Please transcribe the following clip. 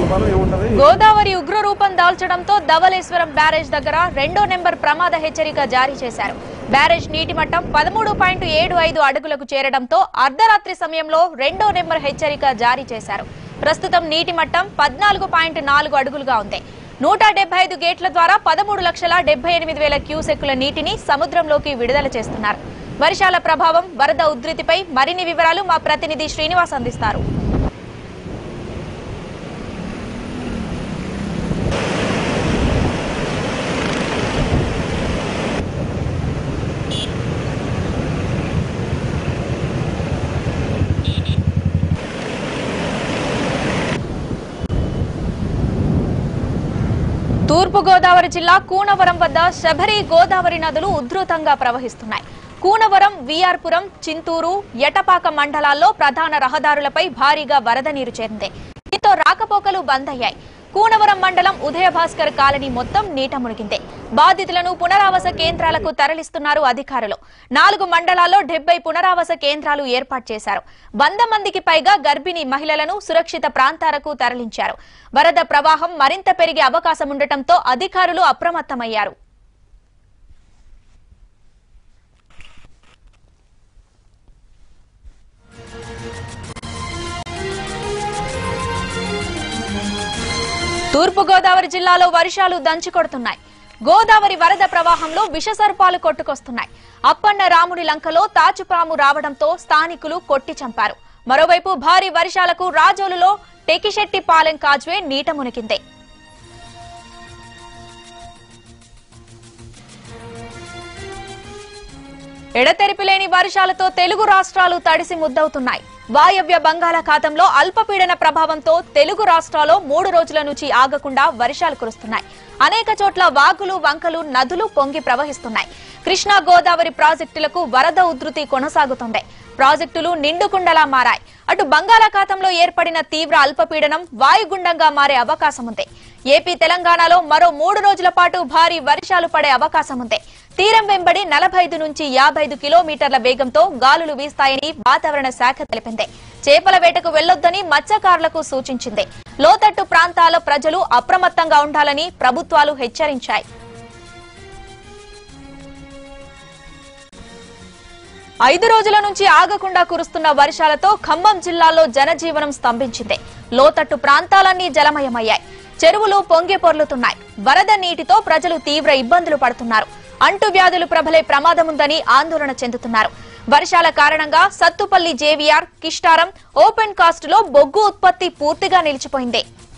గోదావరి ఉగ్ర రూపం దాల్చడంతో ధవళేశ్వరం బ్యారేజ్ దగ్గర 2వ నెంబర్ ప్రమాద హెచ్చరిక జారీ చేశారు. బ్యారేజ్ నీటి మట్టం 13.75 అడుగులకు చేరడంతో అర్ధరాత్రి సమయంలో 2వ నెంబర్ హెచ్చరిక జారీ చేశారు. ప్రస్తుతం నీటి మట్టం 14.4 అడుగులుగా ఉంది. 175 గేట్ల ద్వారా 13,78,000 క్యూసెక్కుల నీటిని సముద్రంలోకి విడుదల చేస్తున్నారు. వర్షాల ప్రభావం, వరద ఉధృతిపై మరిన్ని వివరాలు మా ప్రతినిధి శ్రీనివాస్ అందిస్తారు. తూర్పు గోదావరి జిల్లా కూనవరం వద్ద శబరి గోదావరి నదులు ఉధృతంగా ప్రవహిస్తున్నాయి. కూనవరం, విఆర్పురం, చింతూరు, ఎటపాక మండలాల్లో ప్రధాన రహదారులపై భారీగా వరద నీరు చేరింది. దీంతో రాకపోకలు బంద్ అయ్యాయి. కూనవరం మండలం ఉదయభాస్కర్ కాలనీ మొత్తం నీట మునిగింది. బాధితులను పునరావాస కేంద్రాలకు తరలిస్తున్నారు అధికారులు. 4 మండలాల్లో 70 పునరావాస కేంద్రాలు ఏర్పాటు చేశారు. 100 మందికి పైగా గర్భిణీ మహిళలను సురక్షిత ప్రాంతాలకు తరలించారు. వరద ప్రవాహం మరింత పెరిగే అవకాశం ఉండటంతో అధికారులు అప్రమత్తమయ్యారు. తూర్పు గోదావరి జిల్లాలో వర్షాలు దంచుకొడుతున్నాయి. గోదావరి వరద ప్రవాహంలో విషసర్పాలు కొట్టుకొస్తున్నాయి. అప్పన్న రాముడి లంకలో తాచుపాము రావడంతో స్థానికులు కొట్టి చంపారు. మరోవైపు భారీ వర్షాలకు రాజోలులో టెకిశెట్టిపాలెం కాజ్వే నీట మునిగింది. ఎడతెరిపిలేని వర్షాలతో తెలుగు రాష్ట్రాలు తడిసి ముద్దవుతున్నాయి. వాయవ్య బంగాళాఖాతంలో అల్పపీడన ప్రభావంతో తెలుగు రాష్ట్రాల్లో 3 రోజుల నుంచి ఆగకుండా వర్షాలు కురుస్తున్నాయి. అనేక చోట్ల వాగులు, వంకలు, నదులు పొంగి ప్రవహిస్తున్నాయి. కృష్ణా, గోదావరి ప్రాజెక్టులకు వరద ఉధృతి కొనసాగుతోంది. ప్రాజెక్టులు నిండుకుండలా మారాయి. అటు బంగాళాఖాతంలో ఏర్పడిన తీవ్ర అల్పపీడనం వాయుగుండంగా మారే అవకాశం ఉంది. ఏపీ, తెలంగాణలో మరో 3 రోజుల పాటు భారీ వర్షాలు పడే అవకాశం ఉంది. తీరం వెంబడి 45 నుంచి 55 కిలోమీటర్ల వేగంతో గాలులు వీస్తాయని వాతావరణ శాఖ తెలిపింది. చేపల వేటకు వెళ్లొద్దని మత్స్యకారులకు సూచించింది. లోతట్టు ప్రాంతాల ప్రజలు అప్రమత్తంగా ఉండాలని ప్రభుత్వాలు హెచ్చరించాయి. 5 రోజుల నుంచి ఆగకుండా కురుస్తున్న వర్షాలతో ఖమ్మం జిల్లాలో జనజీవనం స్తంభించింది. లోతట్టు ప్రాంతాలన్నీ జలమయమయ్యాయి. చెరువులు పొంగి పొర్లుతున్నాయి. వరద నీటితో ప్రజలు తీవ్ర ఇబ్బందులు పడుతున్నారు. అంటువ్యాధులు ప్రబలే ప్రమాదముందని ఆందోళన చెందుతున్నారు. వర్షాల కారణంగా Sathupalli, JVR, Kistaram, open cast లో బొగ్గు ఉత్పత్తి పూర్తిగా నిలిచిపోయింది.